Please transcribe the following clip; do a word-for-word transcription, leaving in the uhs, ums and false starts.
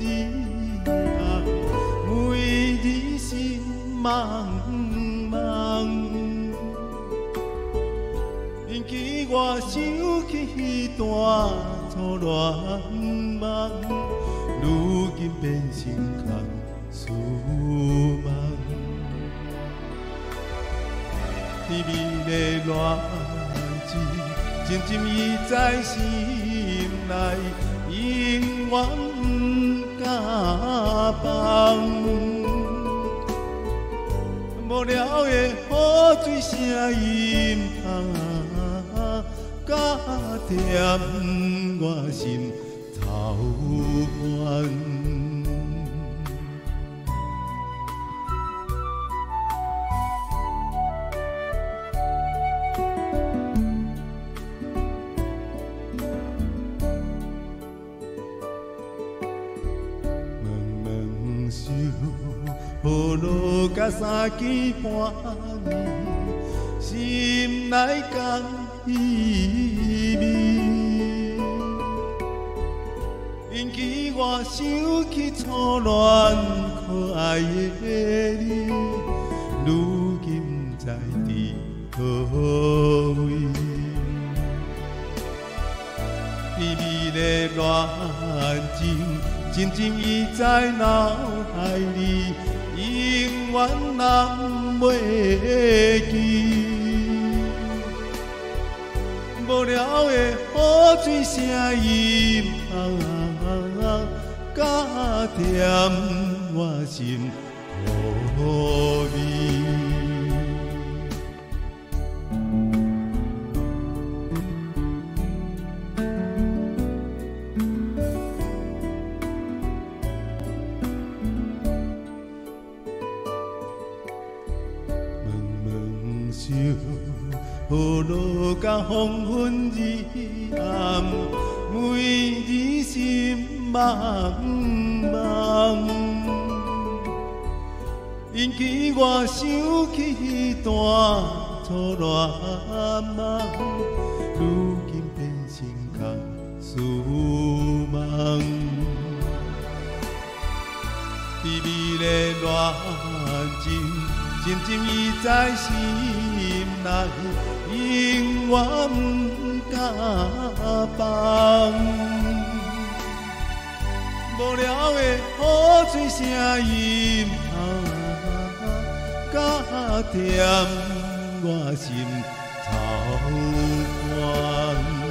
日啊，每日心茫茫，因记我想起迄段初恋梦，如今变成空思梦。甜蜜的恋情，真真已在心内，永远不敢放。无聊的雨水声音啊，甲甜我心草原。雨落甲三更半暝，心内甘意味。因记我想起初恋可爱的你，如今不知伫何位。甜蜜的恋情，真真已在脑海里。永远难袂记，无聊的雨水声音啊，甲甜我心土味。雨落甲黄昏日暗，每日心茫茫。因记我想起迄段初恋梦，如今变成空思梦。甜蜜的恋情，真真已在心内。永远不敢放，无聊的雨水声音啊，甲甜我心草原。